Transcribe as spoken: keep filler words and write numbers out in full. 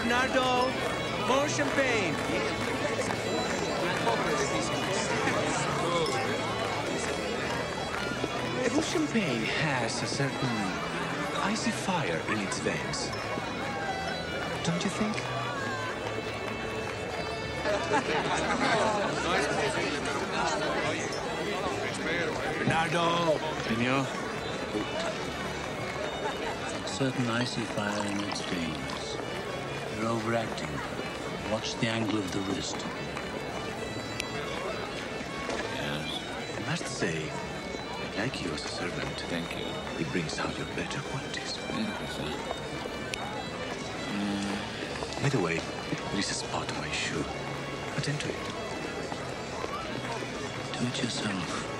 Bernardo, more champagne. Every champagne has a certain icy fire in its veins. Don't you think? Bernardo, Senor. Certain icy fire in its veins. You're overacting. Watch the angle of the wrist. Yes. I must say, I like you as a servant. Thank you. It brings out your better qualities. Yes, sir. Mm. By the way, there is a spot on my shoe. Attend to it. Do it yourself.